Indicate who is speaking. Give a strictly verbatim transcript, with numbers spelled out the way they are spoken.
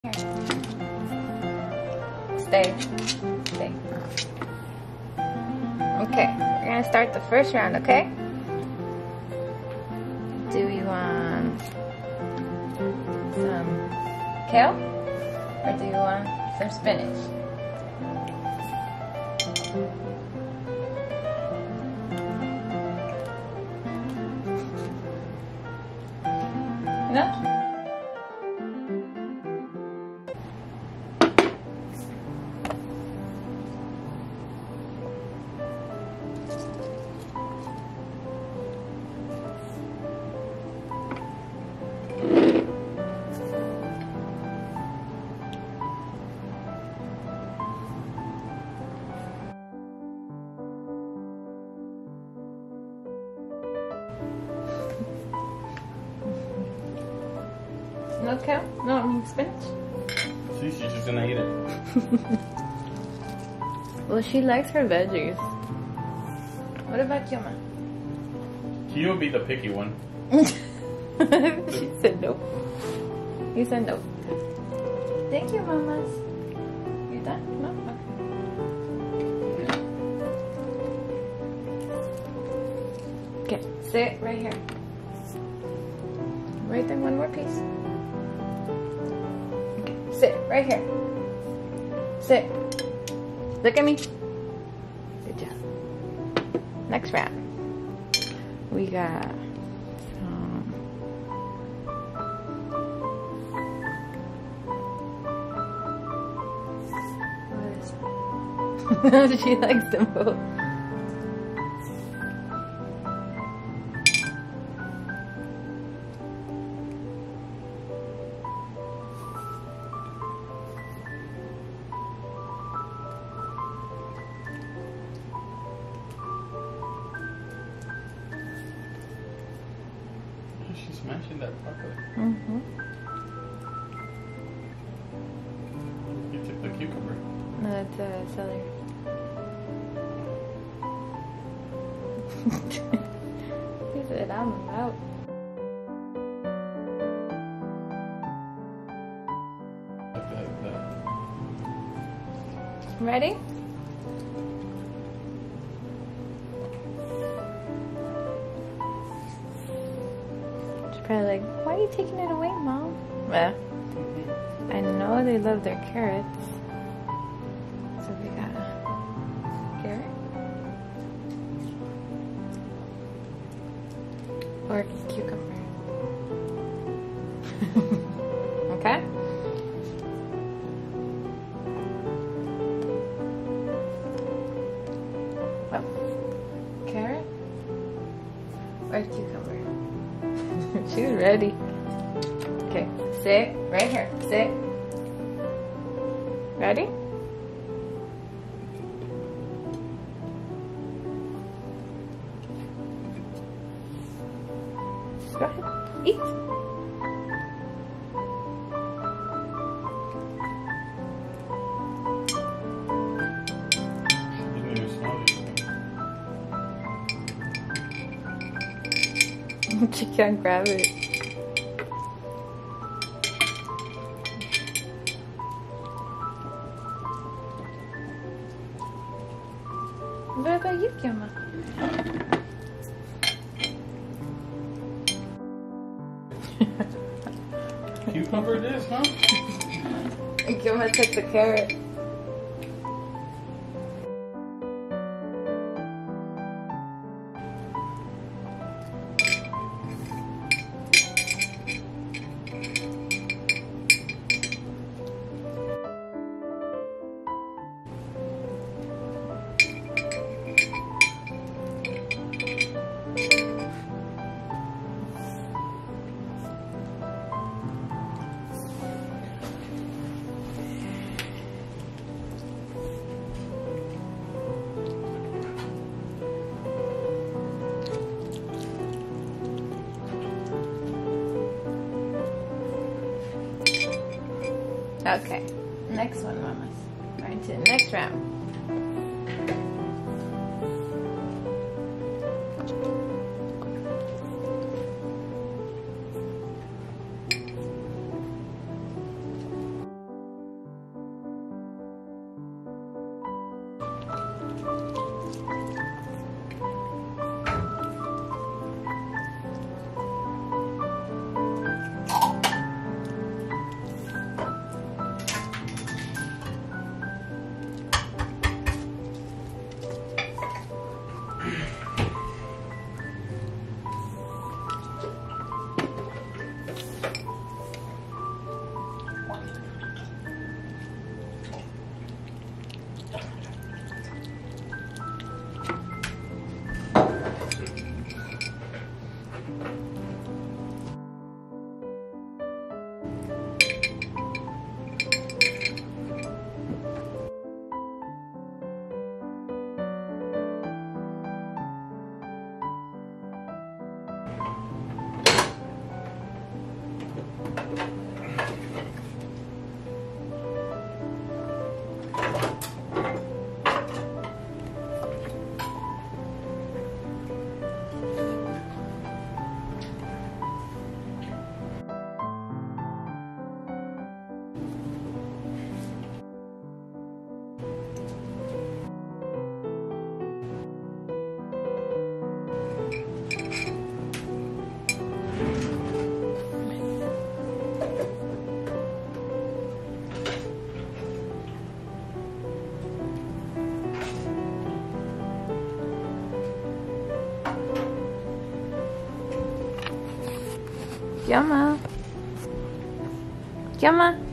Speaker 1: Here. Stay. Stay. Okay, we're gonna start the first round, okay? Do we want some kale? Or do you want some spinach? No? No kale? No, I mean spinach?
Speaker 2: See, she's just gonna eat it.
Speaker 1: Well, she likes her veggies. What about Kyouma?
Speaker 2: She'll be the picky one.
Speaker 1: She said no. He said no. Thank you, mamas. You done? No? Okay. Okay, sit right here. Right there, one more piece. Sit right here. Sit. Look at me. Good job. Next round. We got some. What is it? She likes them both.
Speaker 2: She's smashing that broccoli.
Speaker 1: Mm-hmm.
Speaker 2: You took the cucumber.
Speaker 1: No, it's uh, celery. He said, I'm out. Ready? Probably like, why are you taking it away, Mom? Well, I know they love their carrots. So we got a carrot. Or cucumber. Okay? Well, carrot or cucumber? She's ready. Okay, sit right here. Sit. Ready? Go ahead. Eat. She can't grab it. What about you, Kyouma?
Speaker 2: Cucumber it is, huh?
Speaker 1: And Kyouma took the carrot. Okay, next one, mamas. Right to the next round. Kyouma. Kyouma.